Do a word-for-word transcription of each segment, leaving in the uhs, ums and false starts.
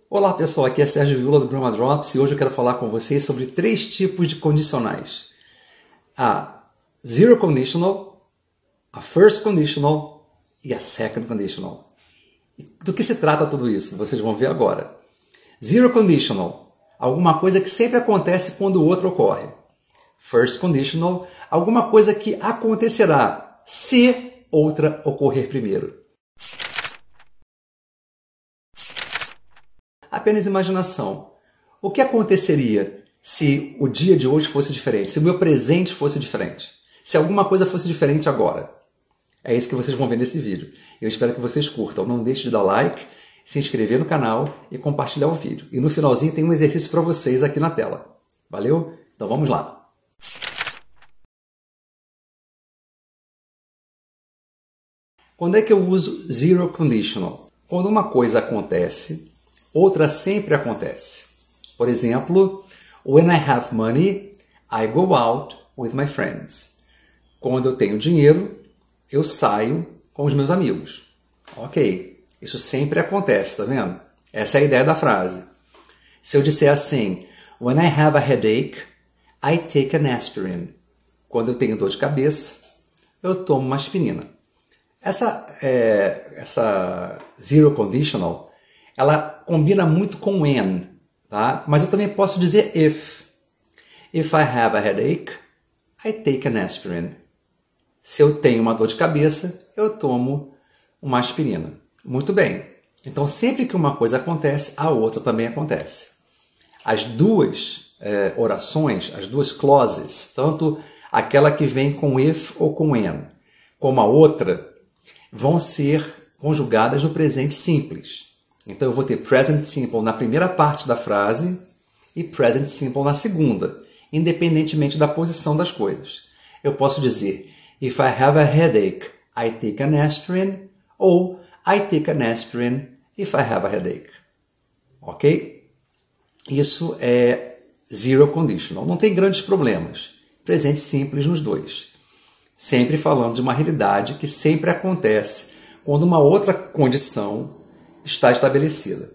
Olá pessoal, aqui é Sérgio Viola do Grammar Drops e hoje eu quero falar com vocês sobre três tipos de condicionais. A Zero Conditional, a First Conditional e a Second Conditional. Do que se trata tudo isso? Vocês vão ver agora. Zero Conditional, alguma coisa que sempre acontece quando o outro ocorre. First Conditional, alguma coisa que acontecerá se outra ocorrer primeiro. Apenas imaginação. O que aconteceria se o dia de hoje fosse diferente? Se o meu presente fosse diferente? Se alguma coisa fosse diferente agora? É isso que vocês vão ver nesse vídeo. Eu espero que vocês curtam. Não deixe de dar like, se inscrever no canal e compartilhar o vídeo. E no finalzinho tem um exercício para vocês aqui na tela. Valeu? Então vamos lá. Quando é que eu uso Zero Conditional? Quando uma coisa acontece, outra sempre acontece. Por exemplo, when I have money, I go out with my friends. Quando eu tenho dinheiro, eu saio com os meus amigos. Ok, isso sempre acontece, tá vendo? Essa é a ideia da frase. Se eu disser assim, when I have a headache, I take an aspirin. Quando eu tenho dor de cabeça, eu tomo uma aspirina. Essa, é, essa zero conditional, ela combina muito com when, tá? Mas eu também posso dizer if. If I have a headache, I take an aspirin. Se eu tenho uma dor de cabeça, eu tomo uma aspirina. Muito bem. Então, sempre que uma coisa acontece, a outra também acontece. As duas é, orações, as duas clauses, tanto aquela que vem com if ou com when, como a outra, vão ser conjugadas no presente simples. Então, eu vou ter present simple na primeira parte da frase e present simple na segunda, independentemente da posição das coisas. Eu posso dizer, if I have a headache, I take an aspirin, ou I take an aspirin if I have a headache. Ok? Isso é zero conditional. Não tem grandes problemas. Presente simples nos dois. Sempre falando de uma realidade que sempre acontece quando uma outra condição está estabelecida.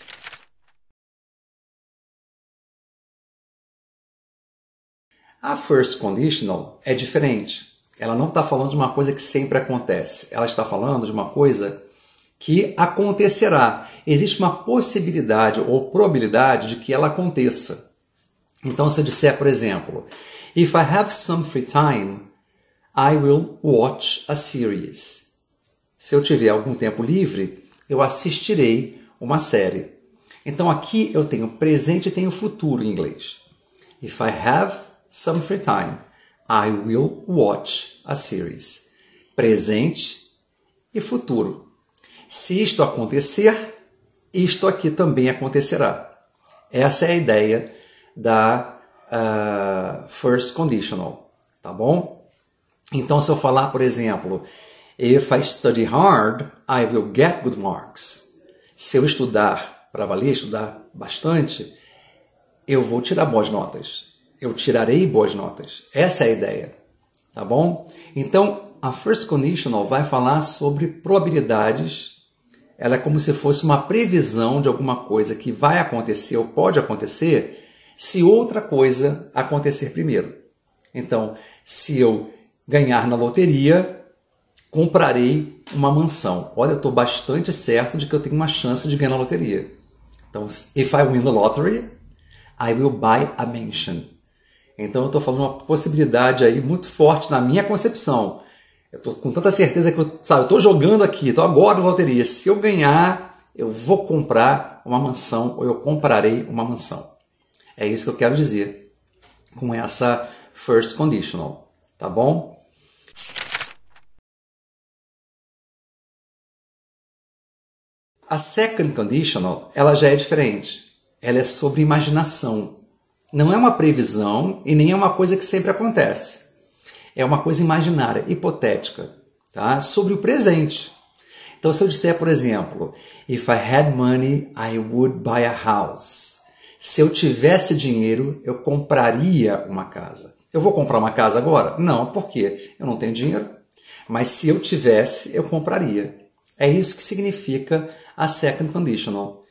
A first conditional é diferente. Ela não está falando de uma coisa que sempre acontece. Ela está falando de uma coisa que acontecerá. Existe uma possibilidade ou probabilidade de que ela aconteça. Então, se eu disser, por exemplo, if I have some free time, I will watch a series. Se eu tiver algum tempo livre, eu assistirei uma série. Então aqui eu tenho presente e tenho futuro em inglês. If I have some free time, I will watch a series. Presente e futuro. Se isto acontecer, isto aqui também acontecerá. Essa é a ideia da uh, first conditional, tá bom? Então se eu falar, por exemplo, if I study hard, I will get good marks. Se eu estudar para valer, estudar bastante, eu vou tirar boas notas. Eu tirarei boas notas. Essa é a ideia. Tá bom? Então, a first conditional vai falar sobre probabilidades. Ela é como se fosse uma previsão de alguma coisa que vai acontecer ou pode acontecer se outra coisa acontecer primeiro. Então, se eu ganhar na loteria, comprarei uma mansão. Olha, eu estou bastante certo de que eu tenho uma chance de ganhar na loteria. Então, if I win the lottery, I will buy a mansion. Então, eu estou falando uma possibilidade aí muito forte na minha concepção. Eu estou com tanta certeza que eu sabe, estou jogando aqui, estou agora na loteria. Se eu ganhar, eu vou comprar uma mansão ou eu comprarei uma mansão. É isso que eu quero dizer com essa first conditional. Tá bom? A second conditional, ela já é diferente. Ela é sobre imaginação. Não é uma previsão e nem é uma coisa que sempre acontece. É uma coisa imaginária, hipotética, tá? Sobre o presente. Então, se eu disser, por exemplo, if I had money, I would buy a house. Se eu tivesse dinheiro, eu compraria uma casa. Eu vou comprar uma casa agora? Não, por quê? Eu não tenho dinheiro. Mas se eu tivesse, eu compraria. É isso que significa a second conditional.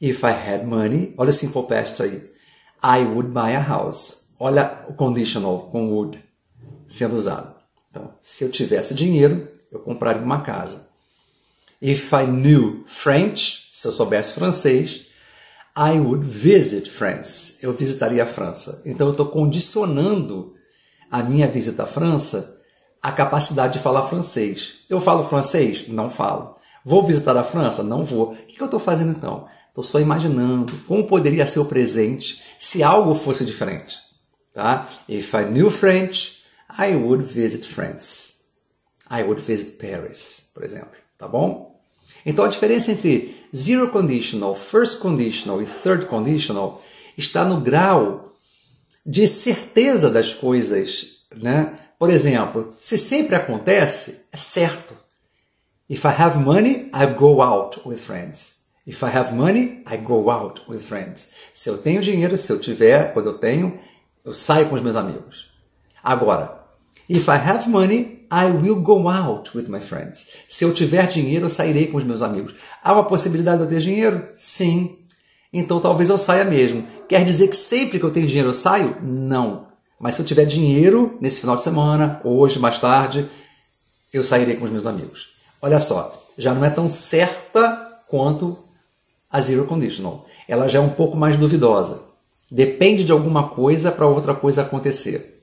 If I had money, olha o simple past aí. I would buy a house. Olha o conditional com would sendo usado. Então, se eu tivesse dinheiro, eu compraria uma casa. If I knew French, se eu soubesse francês, I would visit France. Eu visitaria a França. Então, eu estou condicionando a minha visita à França à capacidade de falar francês. Eu falo francês? Não falo. Vou visitar a França? Não vou. O que eu estou fazendo então? Estou só imaginando como poderia ser o presente se algo fosse diferente. Tá? If I knew French, I would visit France. I would visit Paris, por exemplo. Tá bom? Então a diferença entre zero conditional, first conditional e third conditional está no grau de certeza das coisas, né? Por exemplo, se sempre acontece, é certo. If I have money, I go out with friends. If I have money, I go out with friends. Se eu tenho dinheiro, se eu tiver, quando eu tenho, eu saio com os meus amigos. Agora, if I have money, I will go out with my friends. Se eu tiver dinheiro, eu sairei com os meus amigos. Há uma possibilidade de eu ter dinheiro? Sim. Então talvez eu saia mesmo. Quer dizer que sempre que eu tenho dinheiro eu saio? Não. Mas se eu tiver dinheiro nesse final de semana, hoje, mais tarde, eu sairei com os meus amigos. Olha só, já não é tão certa quanto a zero conditional. Ela já é um pouco mais duvidosa. Depende de alguma coisa para outra coisa acontecer.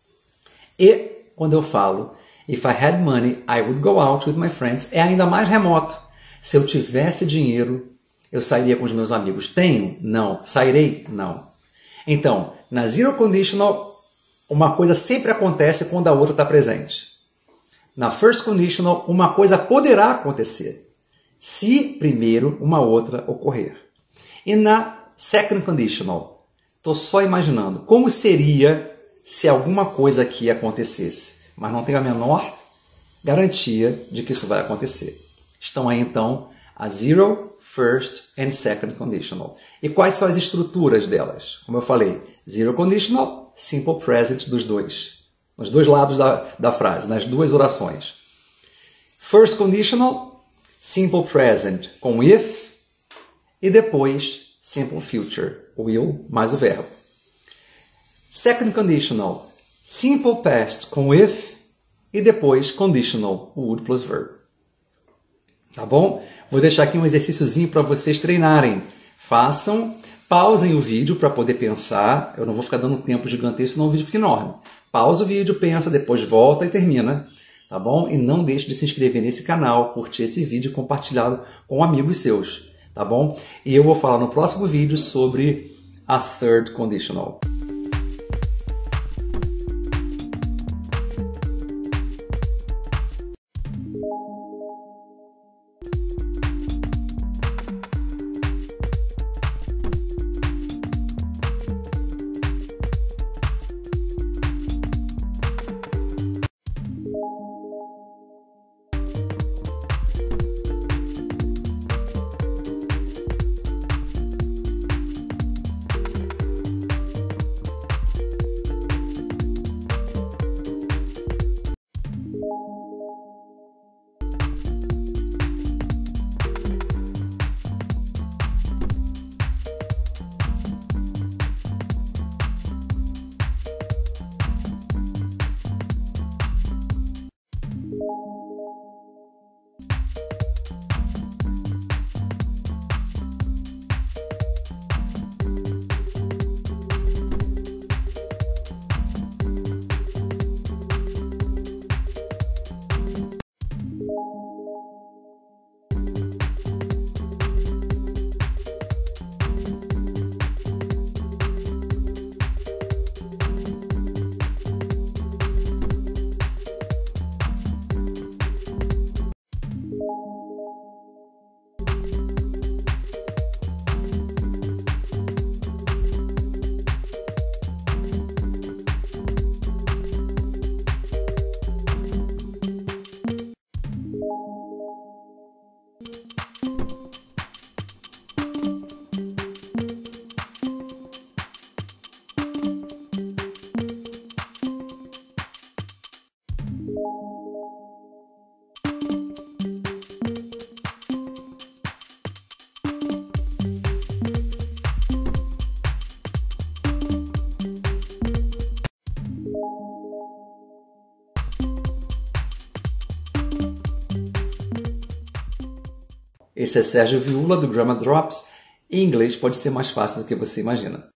E quando eu falo if I had money, I would go out with my friends, é ainda mais remoto. Se eu tivesse dinheiro, eu sairia com os meus amigos. Tenho? Não. Sairei? Não. Então, na zero conditional, uma coisa sempre acontece quando a outra está presente. Na first conditional, uma coisa poderá acontecer se primeiro uma outra ocorrer. E na second conditional, estou só imaginando como seria se alguma coisa aqui acontecesse, mas não tenho a menor garantia de que isso vai acontecer. Estão aí então a zero, first and second conditional. E quais são as estruturas delas? Como eu falei, zero conditional, simple present dos dois. Nos dois lados da, da frase, nas duas orações. First conditional, simple present com if e depois simple future, will mais o verbo. Second conditional, simple past com if e depois conditional, would plus verb. Tá bom? Vou deixar aqui um exercíciozinho para vocês treinarem. Façam, pausem o vídeo para poder pensar. Eu não vou ficar dando um tempo gigantesco, senão o vídeo fica enorme. Pausa o vídeo, pensa, depois volta e termina. Tá bom? E não deixe de se inscrever nesse canal, curtir esse vídeo e compartilhá-lo com amigos seus. Tá bom? E eu vou falar no próximo vídeo sobre a third conditional. Esse é Sérgio Viúla do Grammar Drops. Em inglês pode ser mais fácil do que você imagina.